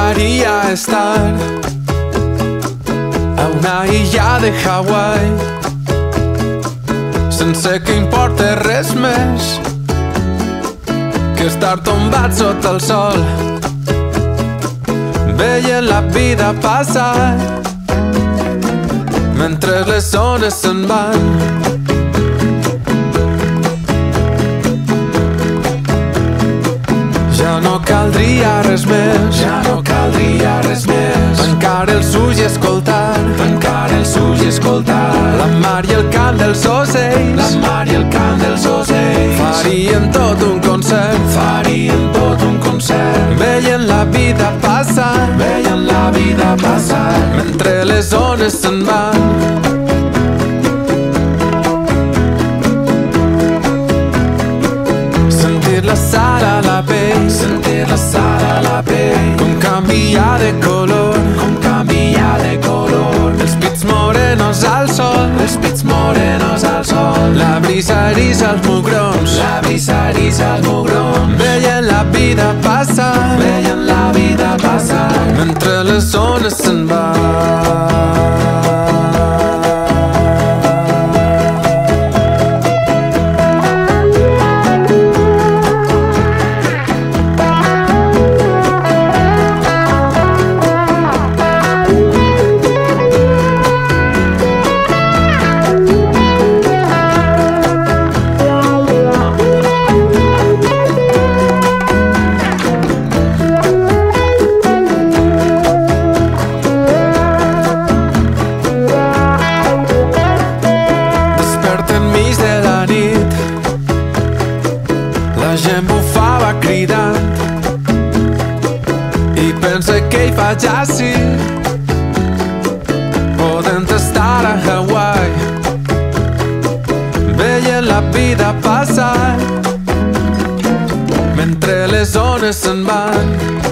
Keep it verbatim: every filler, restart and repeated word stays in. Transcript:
m'agradaria estar a una illa de Hawaii sense que importa res més que estar tombat sota el sol veient la vida passar mentre les ones se'n van. Ja no caldria res més, ja no caldria res més. Tancar els ulls i escoltar, tancar els ulls i escoltar la mar i el cant dels ocells, la mar i el cant dels ocells. Farien tot un concert, farien tot un concert, veient la vida passar, veient la vida passar mentre les ones se'n van. Sentir la sal a la pell, sentir la sal a la pell, com canvia de color, com canvia de color. Els pits morenos al sol, els pits morenos al sol. La brisa erisa els mugrons, la brisa erisa els mugrons. Veient la vida passar, veient la vida passar mentre les ones se'n van. Ja sí, podent estar a Hawaii veient la vida passar mentre les ones se'n van.